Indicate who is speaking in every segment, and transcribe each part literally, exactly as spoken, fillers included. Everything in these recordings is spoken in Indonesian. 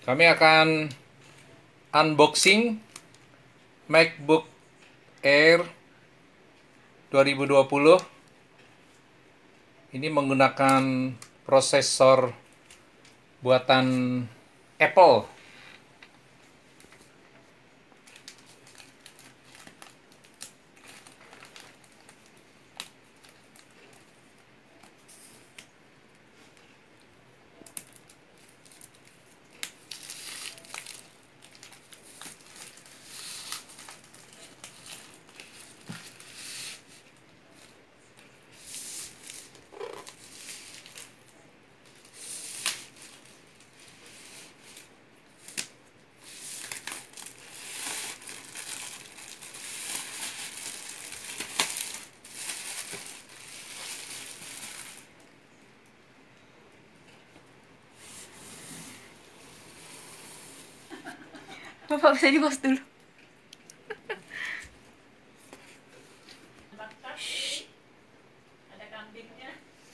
Speaker 1: Kami akan unboxing MacBook Air dua ribu dua puluh. Ini menggunakan prosesor buatan Apple.
Speaker 2: Bapak bisa di pause dulu.
Speaker 3: Shhh. Ada kambingnya.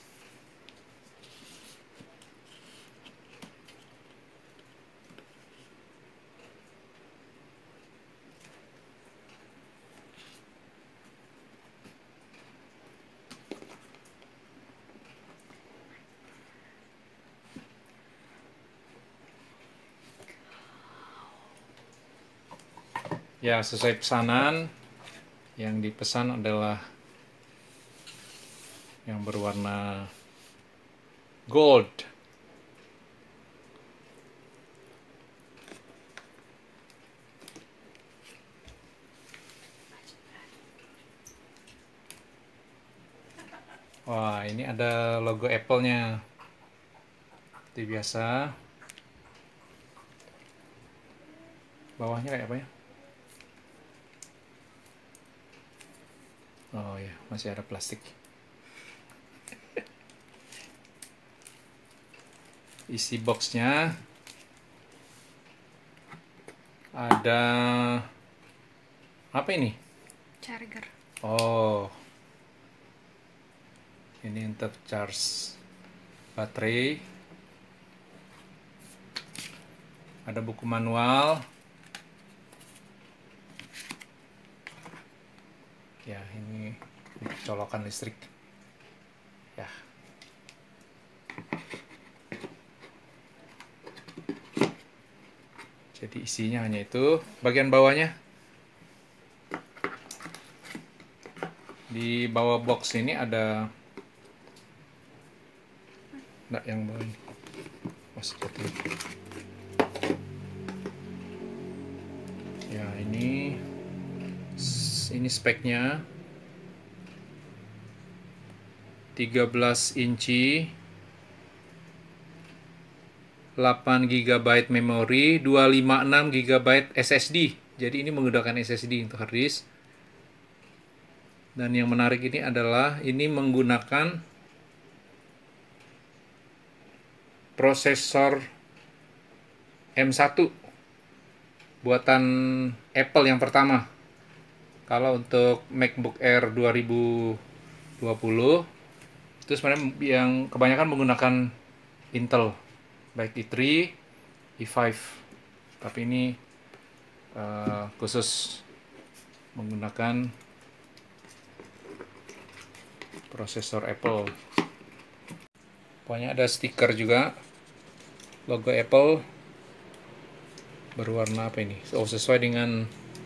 Speaker 1: Ya, sesuai pesanan. Yang dipesan adalah yang berwarna gold. Wah, ini ada logo Apple-nya. Seperti biasa. Bawahnya kayak apa ya? Oh ya, masih ada plastik. Isi boxnya ada apa ini?
Speaker 2: Charger.
Speaker 1: Oh, ini untuk charge baterai. Ada buku manual. Ya, ini untuk colokan listrik. Ya. Jadi isinya hanya itu. Bagian bawahnya, di bawah box ini ada, enggak, yang bawah ini. Masih jatuh. Ya, ini ini speknya tiga belas inci, delapan giga byte memori, dua ratus lima puluh enam giga byte S S D. Jadi ini menggunakan S S D untuk hard disk. Dan yang menarik ini adalah ini menggunakan prosesor M satu buatan Apple yang pertama. Kalau untuk MacBook Air dua ribu dua puluh itu sebenarnya yang kebanyakan menggunakan Intel, baik i tiga, i lima. Tapi ini uh, khusus menggunakan prosesor Apple. Pokoknya ada stiker juga, logo Apple berwarna apa ini? Oh, sesuai dengan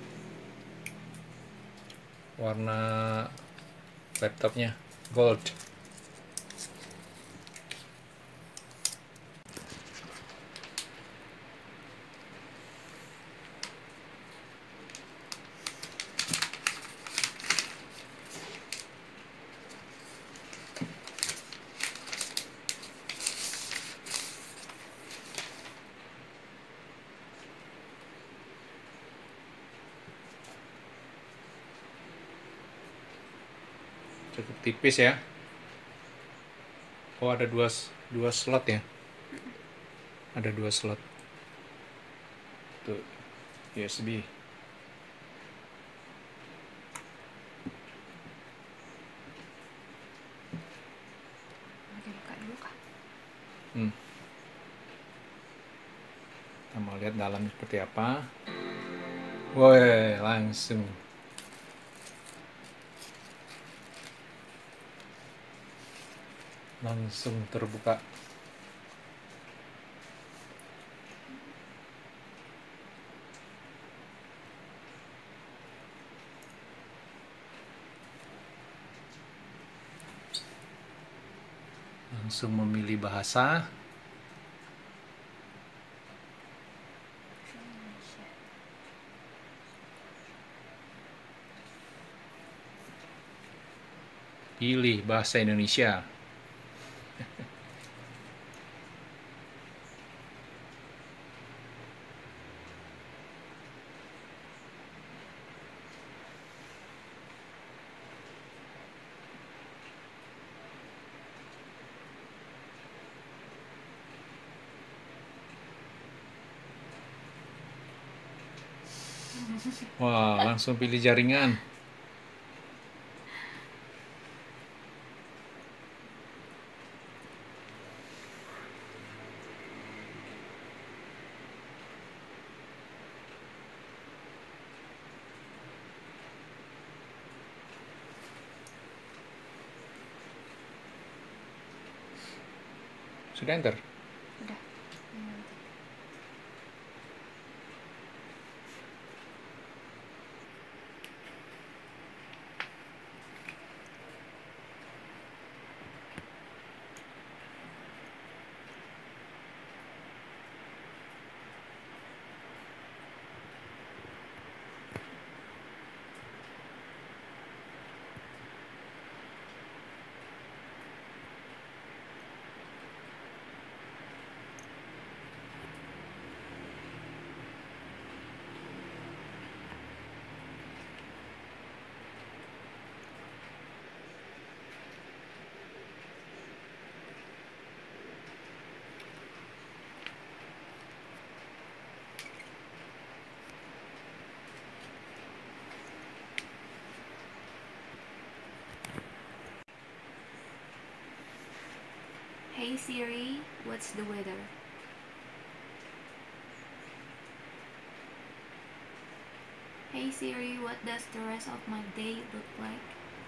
Speaker 1: warna laptopnya, gold. Cukup tipis ya. Oh, ada dua dua slot ya. Ada dua slot. Tuh, U S B.
Speaker 2: Mau dibuka dulu kah?
Speaker 1: Hmm. Kita Mau lihat dalamnya seperti apa? Woi, langsung. Langsung terbuka. Langsung memilih bahasa. Pilih bahasa Indonesia. Wah, langsung pilih jaringan. Sudah enter?
Speaker 2: Udah. Hmm. Hey Siri, what's the weather? Hey Siri, what does the rest of my day look like?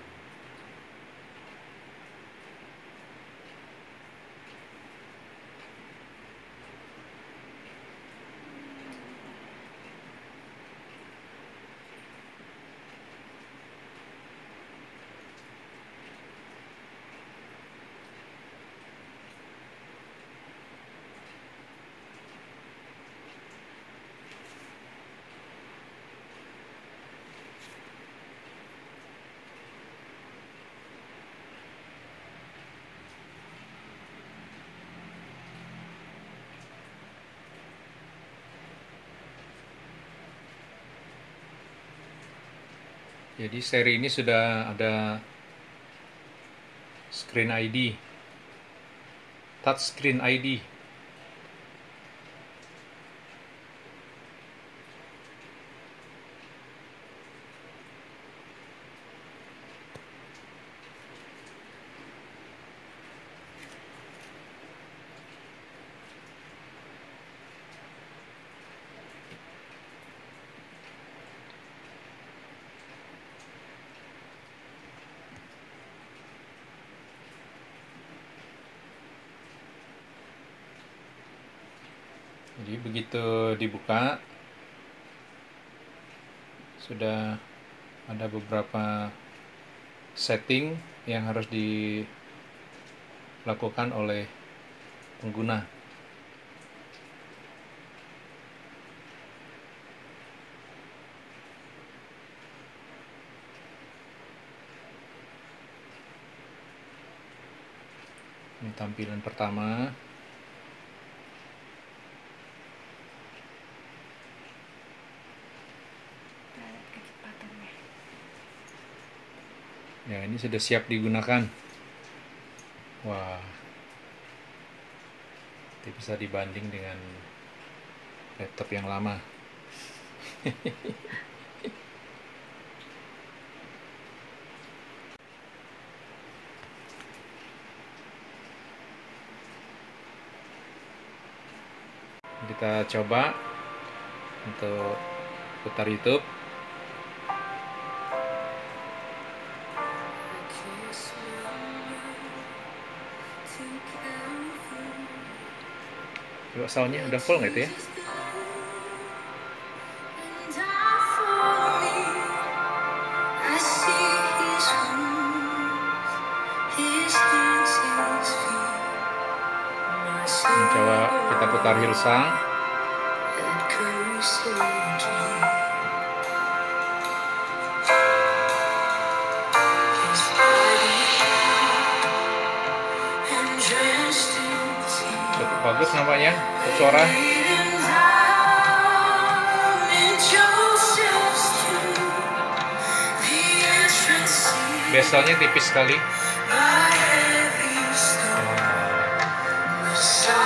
Speaker 1: Jadi seri ini sudah ada screen I D, touch screen I D. Jadi begitu dibuka, sudah ada beberapa setting yang harus dilakukan oleh pengguna. Ini tampilan pertama.
Speaker 2: Kita lihat kecepatannya.
Speaker 1: Ya, ini sudah siap digunakan. Wah, ini bisa dibanding dengan laptop yang lama. Kita coba. untuk putar YouTube. Coba soundnya udah full nggak itu ya? Coba kita putar Hillsong. Cukup bagus nampaknya untuk suara. Bezelnya tipis sekali. Wow.